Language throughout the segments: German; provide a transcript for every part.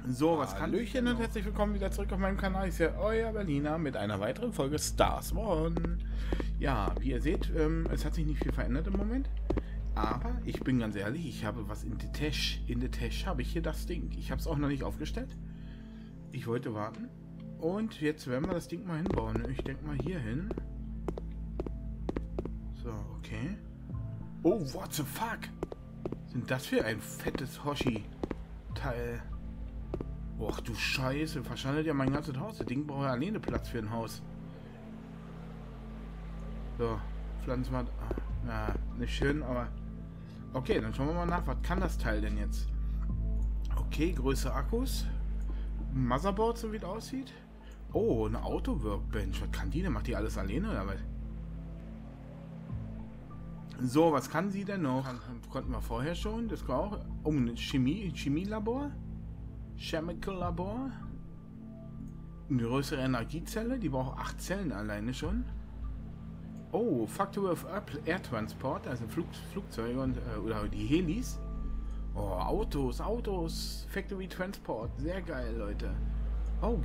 So, was kann Hallöchen und herzlich willkommen wieder zurück auf meinem Kanal. Ich bin euer Berliner mit einer weiteren Folge Starspawn. Ja, wie ihr seht, es hat sich nicht viel verändert im Moment. Aber ich bin ganz ehrlich, ich habe was in der Tasche. In der Tasche habe ich hier das Ding. Ich habe es auch noch nicht aufgestellt. Ich wollte warten. Und jetzt werden wir das Ding mal hinbauen. Ich denke mal hier hin. So, okay. Oh, what the fuck? Sind das für ein fettes Hoshi-Teil? Och du Scheiße, verschandelt ja mein ganzes Haus. Das Ding braucht ja alleine Platz für ein Haus. So, pflanzen wir... Na, nicht schön, aber... Okay, dann schauen wir mal nach. Was kann das Teil denn jetzt? Okay, größere Akkus. Motherboard, so wie es aussieht. Oh, eine Auto-Workbench. Was kann die denn? Macht die alles alleine oder was? So, was kann sie denn noch? Konnten wir vorher schon. Das war auch... Oh, ein Chemielabor. Chemical Labor. Eine größere Energiezelle. Die braucht 8 Zellen alleine schon. Oh, Factory of Air Transport. Also Flugzeuge und, oder die Helis. Oh, Autos. Factory Transport. Sehr geil, Leute. Oh,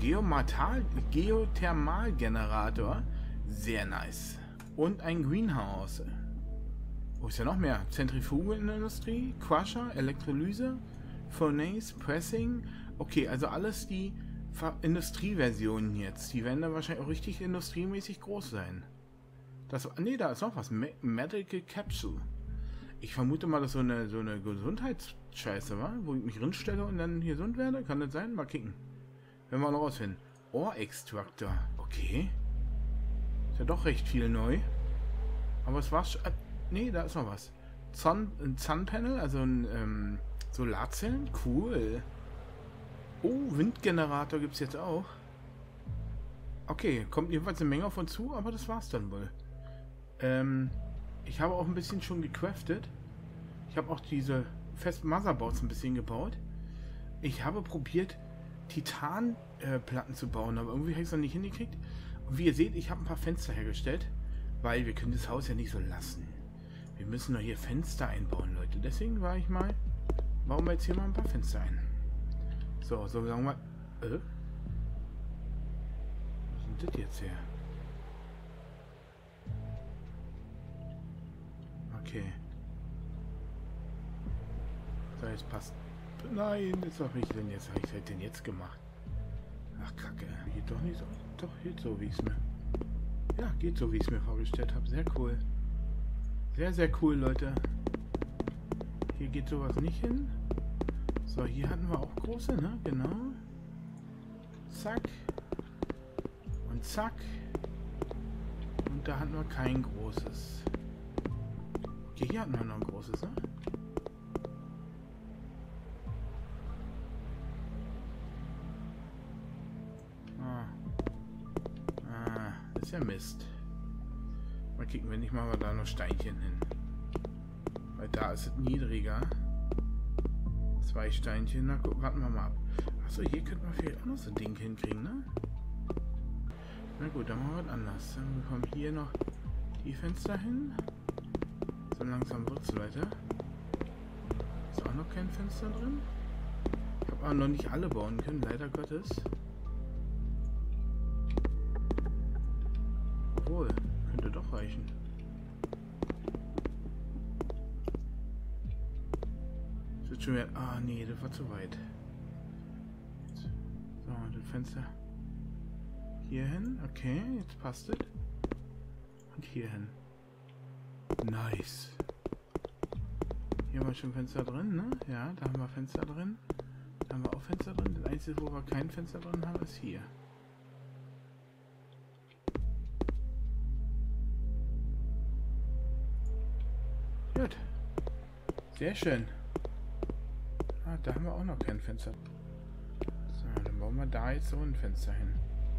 Geothermalgenerator. Sehr nice. Und ein Greenhouse. Wo ist ja noch mehr? Zentrifugenindustrie, Crusher, Elektrolyse, Furnace, Pressing. Okay, also alles die Industrieversionen jetzt. Die werden dann wahrscheinlich auch richtig industriemäßig groß sein. Das, nee, da ist noch was. Medical Capsule. Ich vermute mal, dass so eine Gesundheitsscheiße war, wo ich mich rinstelle und dann hier gesund werde. Kann das sein? Mal kicken. Werden wir noch rausfinden. Ohr-Extraktor. Okay. Ist ja doch recht viel neu. Aber es war... nee, da ist noch was. Sun-Panel, also ein Solarzellen. Cool. Oh, Windgenerator gibt es jetzt auch. Okay, kommt jedenfalls eine Menge auf uns zu, aber das war's dann wohl. Ich habe auch ein bisschen schon gecraftet. Ich habe auch diese festen Motherboards ein bisschen gebaut. Ich habe probiert, Titanplatten zu bauen, aber irgendwie habe ich es noch nicht hingekriegt. Und wie ihr seht, ich habe ein paar Fenster hergestellt, weil wir können das Haus ja nicht so lassen. Wir müssen doch hier Fenster einbauen, Leute. Deswegen bauen wir jetzt hier mal ein paar Fenster ein. So sagen wir... Was ist denn das jetzt her? Okay. So, jetzt passt... Nein, jetzt habe ich denn jetzt... Was habe ich denn jetzt gemacht? Ach, Kacke. Geht doch nicht so... Doch, geht so, wie ich es mir... Ja, geht so, wie ich es mir vorgestellt habe. Sehr cool. Sehr, sehr cool, Leute. Hier geht sowas nicht hin. So, hier hatten wir auch große, ne? Genau. Zack. Und zack. Und da hatten wir kein großes. Okay, hier hatten wir noch ein großes, ne? Das ist ja Mist. Mal kicken, wenn nicht, machen wir da noch Steinchen hin. Weil da ist es niedriger. 2 Steinchen. Na guck, warten wir mal ab. Achso, hier könnten wir vielleicht auch noch so ein Ding hinkriegen, ne? Na gut, dann machen wir was anderes. Dann bekommen hier noch die Fenster hin. So langsam wird's, Leute. Ist auch noch kein Fenster drin. Ich habe aber noch nicht alle bauen können, leider Gottes. Obwohl, könnte doch reichen. Das wird schon wieder... Ah, nee, das war zu weit. So, das Fenster hier hin. Okay, jetzt passt es. Und hier hin. Nice. Hier haben wir schon Fenster drin, ne? Ja, da haben wir Fenster drin. Da haben wir auch Fenster drin. Das einzige, wo wir kein Fenster drin haben, ist hier. Gut. Sehr schön. Ah, da haben wir auch noch kein Fenster. So, dann bauen wir da jetzt so ein Fenster hin.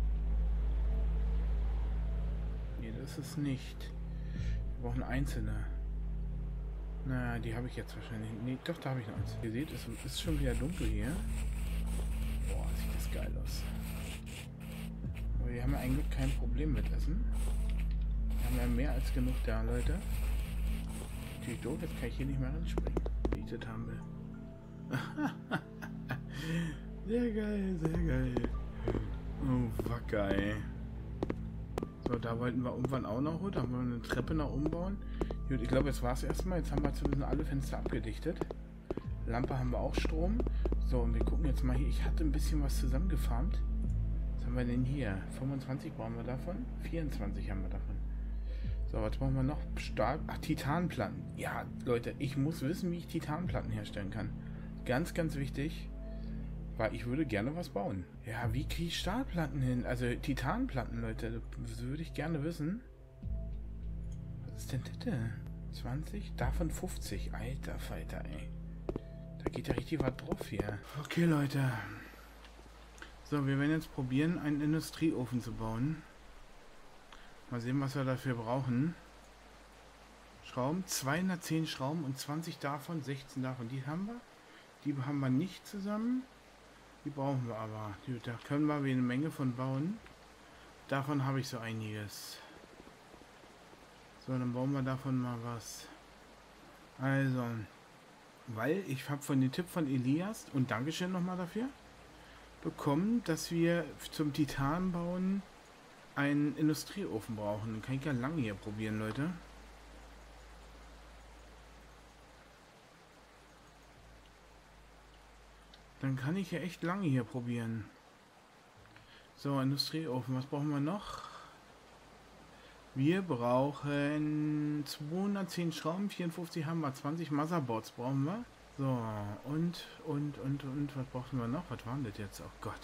Nee, das ist nicht. Wir brauchen einzelne. Na, die habe ich jetzt wahrscheinlich. Nee, doch, da habe ich noch eins. Ihr seht, es ist schon wieder dunkel hier. Boah, sieht das geil aus. Aber wir haben ja eigentlich kein Problem mit Essen. Wir haben ja mehr als genug da, Leute. Natürlich doof, jetzt kann ich hier nicht mehr ranspringen, wie ich das haben will. Sehr geil, sehr geil. Oh, wacker, ey. So, da wollten wir irgendwann auch noch, da haben wir eine Treppe noch umbauen. Gut, ich glaube, jetzt war es erstmal. Jetzt haben wir zumindest alle Fenster abgedichtet. Lampe haben wir auch Strom. So, und wir gucken jetzt mal hier. Ich hatte ein bisschen was zusammengefarmt. Was haben wir denn hier? 25 brauchen wir davon. 24 haben wir davon. So, was brauchen wir noch? Stahl. Ach, Titanplatten. Ja, Leute, ich muss wissen, wie ich Titanplatten herstellen kann. Ganz, ganz wichtig. Weil ich würde gerne was bauen. Ja, wie kriege ich Stahlplatten hin? Also Titanplatten, Leute. Das würde ich gerne wissen. Was ist denn das? 20? Davon 50. Alter Falter, ey. Da geht ja richtig was drauf hier. Okay, Leute. So, wir werden jetzt probieren, einen Industrieofen zu bauen. Mal sehen, was wir dafür brauchen. Schrauben. 210 Schrauben und 20 davon, 16 davon. Die haben wir. Die haben wir nicht zusammen. Die brauchen wir aber. Da können wir eine Menge von bauen. Davon habe ich so einiges. So, dann bauen wir davon mal was. Also, weil ich habe von dem Tipp von Elias, und Dankeschön nochmal dafür, bekommen, dass wir zum Titan bauen einen Industrieofen brauchen. Den kann ich ja lange hier probieren, Leute. Dann kann ich ja echt lange hier probieren. So, Industrieofen. Was brauchen wir noch? Wir brauchen 210 Schrauben, 54 haben wir, 20 Motherboards brauchen wir. So, und, was brauchen wir noch? Was waren das jetzt? Oh Gott.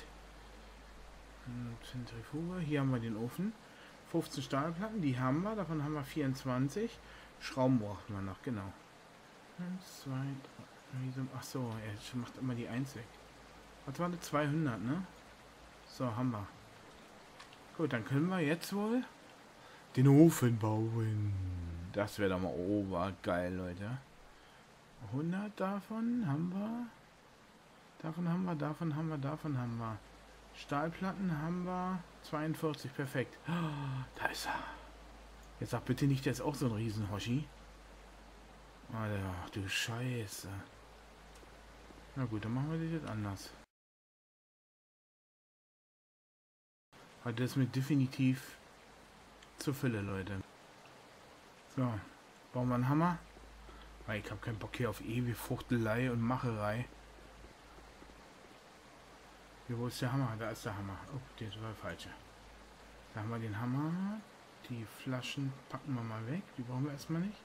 Zentrifuge. Hier haben wir den Ofen. 15 Stahlplatten, die haben wir. Davon haben wir 24. Schrauben brauchen wir noch, genau. 1, 2, 3. Ach so, er macht immer die 1 weg. Was war das? 200, ne? So, haben wir. Gut, dann können wir jetzt wohl den Ofen bauen. Das wäre doch mal obergeil, Leute. 100 davon haben wir. Davon haben wir. Stahlplatten haben wir. 42, perfekt. Oh, da ist er. Jetzt sag bitte nicht, der ist auch so ein Riesen-Hoshi. Alter, ach du Scheiße. Na gut, dann machen wir das jetzt anders. Aber das ist mir definitiv zur Fülle, Leute. So, bauen wir einen Hammer. Weil ich habe keinen Bock hier auf ewige Fuchtelei und Macherei. Hier, wo ist der Hammer? Da ist der Hammer. Oh, der war der falsche. Da haben wir den Hammer. Die Flaschen packen wir mal weg. Die brauchen wir erstmal nicht.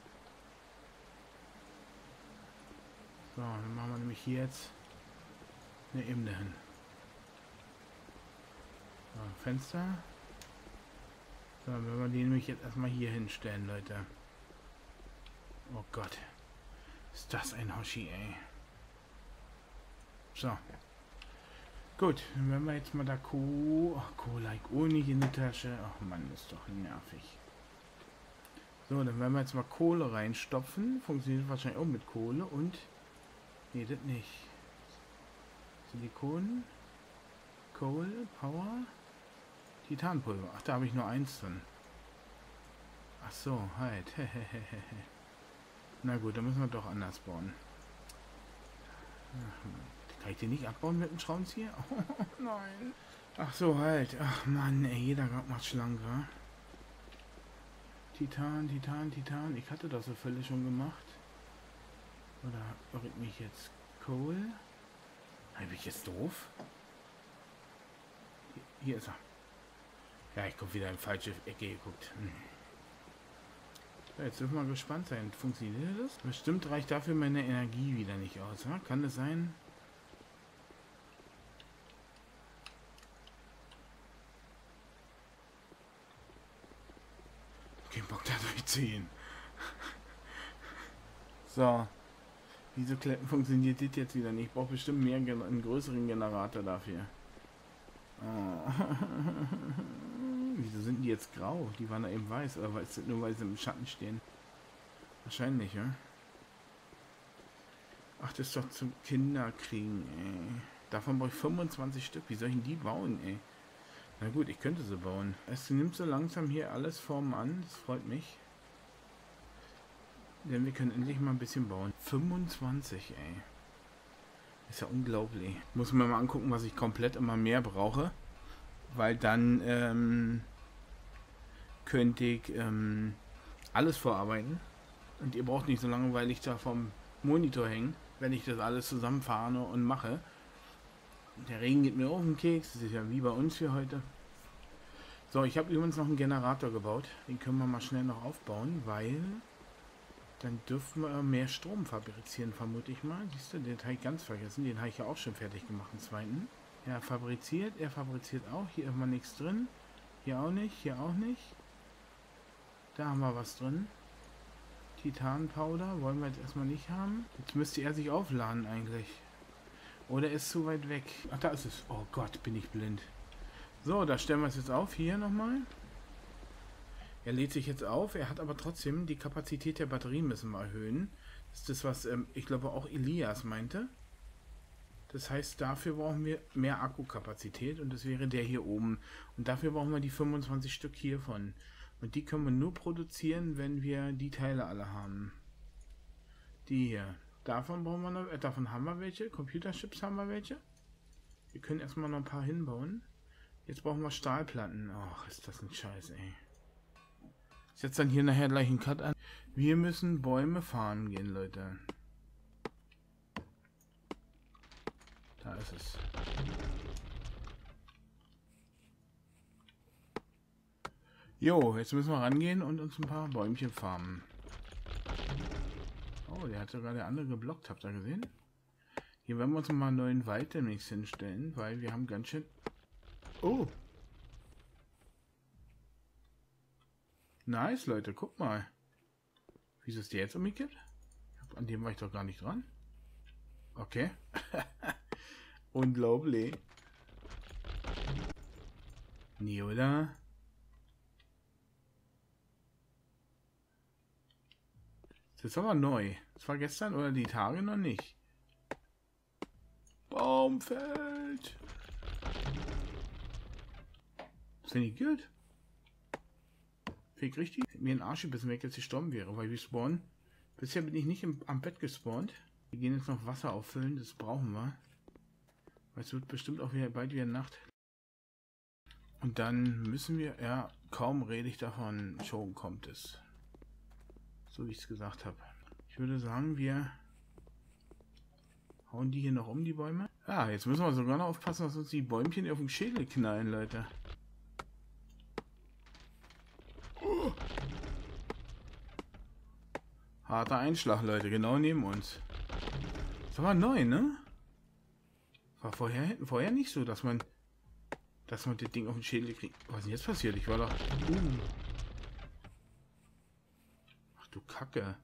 So, dann machen wir nämlich hier jetzt eine Ebene hin. So, Fenster. So, wenn wir die nämlich jetzt erstmal hier hinstellen, Leute. Oh Gott. Ist das ein Hoshi, ey. So. Gut, dann werden wir jetzt mal da Cola auch nicht in die Tasche. Ach Mann, ist doch nervig. So, dann werden wir jetzt mal Kohle reinstopfen. Funktioniert wahrscheinlich auch mit Kohle und... Nee, das nicht. Silikon. Coal, Power. Titanpulver. Ach, da habe ich nur eins drin. Ach so, halt. Na gut, dann müssen wir doch anders bauen. Kann ich den nicht abbauen mit dem Schraubenzieher? Oh, nein. Ach so, halt. Ach Mann, ey, jeder Grad macht schlanker. Titan. Ich hatte das so völlig schon gemacht. Oder irre ich mich jetzt? Coal? Habe ich jetzt doof? Hier ist er. Ja, ich gucke wieder in falsche Ecke geguckt. Ja, jetzt dürfen wir mal gespannt sein. Funktioniert das? Bestimmt reicht dafür meine Energie wieder nicht aus. Ja? Kann das sein? Kein Bock da durchziehen. So. Wieso funktioniert das jetzt wieder nicht? Ich brauche bestimmt mehr einen größeren Generator dafür. Oh. Wieso sind die jetzt grau? Die waren da eben weiß, oder ist das nur, weil sie im Schatten stehen? Wahrscheinlich, ja? Ach, das ist doch zum Kinderkriegen, ey. Davon brauche ich 25 Stück. Wie soll ich denn die bauen, ey? Na gut, ich könnte sie bauen. Es nimmt so langsam hier alles Formen an. Das freut mich. Denn wir können endlich mal ein bisschen bauen. 25, ey. Ist ja unglaublich. Muss mir mal angucken, was ich komplett immer mehr brauche. Weil dann könnte ich alles vorarbeiten. Und ihr braucht nicht so lange, weil ich da vom Monitor hängen, wenn ich das alles zusammenfahre und mache. Der Regen geht mir auf den Keks. Das ist ja wie bei uns für heute. So, ich habe übrigens noch einen Generator gebaut. Den können wir mal schnell noch aufbauen, weil dann dürfen wir mehr Strom fabrizieren, vermute ich mal. Siehst du, den habe ich ganz vergessen. Den habe ich ja auch schon fertig gemacht, den zweiten. Er fabriziert auch. Hier ist mal nichts drin. Hier auch nicht, hier auch nicht. Da haben wir was drin. Titanpowder wollen wir jetzt erstmal nicht haben. Jetzt müsste er sich aufladen eigentlich. Oder ist zu weit weg. Ach, da ist es. Oh Gott, bin ich blind. So, da stellen wir es jetzt auf. Hier nochmal. Er lädt sich jetzt auf. Er hat aber trotzdem die Kapazität der Batterie müssen wir erhöhen. Das ist das, was ich glaube auch Elias meinte. Das heißt, dafür brauchen wir mehr Akkukapazität und das wäre der hier oben. Und dafür brauchen wir die 25 Stück hiervon. Und die können wir nur produzieren, wenn wir die Teile alle haben. Die hier. Davon brauchen wir noch, davon haben wir welche. Computerchips haben wir welche. Wir können erstmal noch ein paar hinbauen. Jetzt brauchen wir Stahlplatten. Ach, ist das ein Scheiß, ey. Ich setze dann hier nachher gleich einen Cut an. Wir müssen Bäume fahren gehen, Leute. Da ist es. Jo, jetzt müssen wir rangehen und uns ein paar Bäumchen farmen. Oh, der hat sogar der andere geblockt, habt ihr gesehen? Hier werden wir uns mal einen neuen Wald demnächst hinstellen, weil wir haben ganz schön... Oh! Nice, Leute, guck mal. Wieso ist der jetzt umgekippt? An dem war ich doch gar nicht dran. Okay. Unglaublich. Nee, oder? Das ist aber neu. Das war gestern oder die Tage noch nicht. Baumfeld. Finde ich gut. Finde ich richtig. Mir ein Arsch gebissen, wenn ich jetzt gestorben wäre, weil wir spawnen. Bisher bin ich nicht am Bett gespawnt. Wir gehen jetzt noch Wasser auffüllen, das brauchen wir. Weil es wird bestimmt auch wieder bald wieder Nacht. Und dann müssen wir, ja, kaum rede ich davon, schon kommt es. So wie ich es gesagt habe. Ich würde sagen, wir hauen die hier noch um, die Bäume. Ja, jetzt müssen wir sogar noch aufpassen, dass uns die Bäumchen auf den Schädel knallen, Leute. Oh. Harter Einschlag, Leute, genau neben uns. Das war neu, ne? War vorher nicht so, dass man das Ding auf den Schädel kriegt. Was ist denn jetzt passiert? Ich war doch... Ach du Kacke.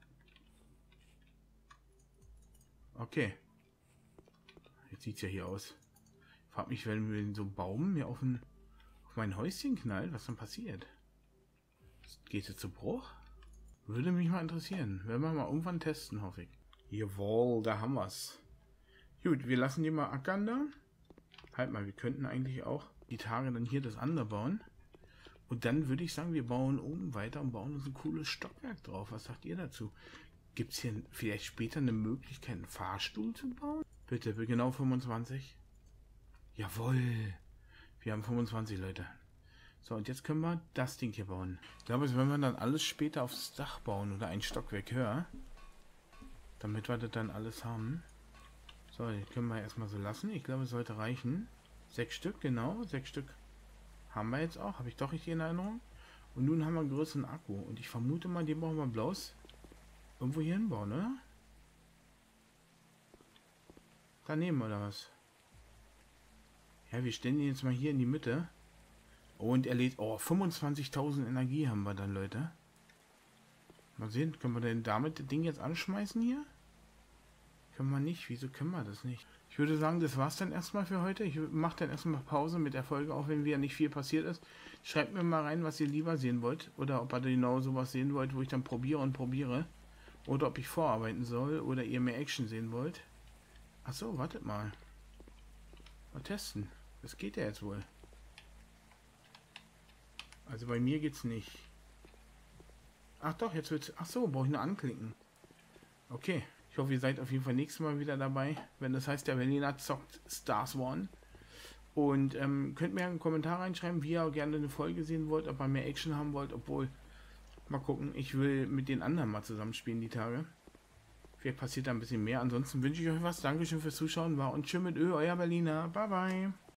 Okay. Jetzt sieht es ja hier aus. Ich frage mich, wenn so ein Baum mir auf mein Häuschen knallt, was dann passiert. Geht es zu Bruch? Würde mich mal interessieren. Werden wir mal irgendwann testen, hoffe ich. Jawohl, da haben wir es. Gut, wir lassen die mal ackern da. Halt mal, wir könnten eigentlich auch die Tage dann hier das andere bauen. Und dann würde ich sagen, wir bauen oben weiter und bauen uns ein cooles Stockwerk drauf. Was sagt ihr dazu? Gibt es hier vielleicht später eine Möglichkeit, einen Fahrstuhl zu bauen? Bitte, genau 25. Jawohl. Wir haben 25, Leute. So, und jetzt können wir das Ding hier bauen. Ich glaube, wenn wir dann alles später aufs Dach bauen oder ein Stockwerk höher, damit wir das dann alles haben. So, den können wir erstmal so lassen. Ich glaube, es sollte reichen. 6 Stück, genau. 6 Stück haben wir jetzt auch. Habe ich doch richtig in Erinnerung. Und nun haben wir einen größeren Akku. Und ich vermute mal, den brauchen wir bloß irgendwo hier hinbauen, oder? Daneben, oder was? Ja, wir stellen ihn jetzt mal hier in die Mitte. Und er lädt... Oh, 25.000 Energie haben wir dann, Leute. Mal sehen, können wir denn damit das Ding jetzt anschmeißen hier? Können wir nicht. Wieso können wir das nicht? Ich würde sagen, das war's dann erstmal für heute. Ich mache dann erstmal Pause mit der Folge, auch wenn wieder nicht viel passiert ist. Schreibt mir mal rein, was ihr lieber sehen wollt. Oder ob ihr genau sowas sehen wollt, wo ich dann probiere. Oder ob ich vorarbeiten soll. Oder ihr mehr Action sehen wollt. Achso, wartet mal. Mal testen. Das geht ja jetzt wohl. Also bei mir geht's nicht. Ach doch, jetzt wird's... Ach so, brauche ich nur anklicken. Okay. Ich hoffe, ihr seid auf jeden Fall nächstes Mal wieder dabei, wenn das heißt, der Berliner zockt Stars One. Und könnt mir einen Kommentar reinschreiben, wie ihr gerne eine Folge sehen wollt, ob ihr mehr Action haben wollt, obwohl, mal gucken, ich will mit den anderen mal zusammenspielen die Tage. Vielleicht passiert da ein bisschen mehr. Ansonsten wünsche ich euch was. Dankeschön fürs Zuschauen. War und tschüss mit Ö, euer Berliner. Bye bye.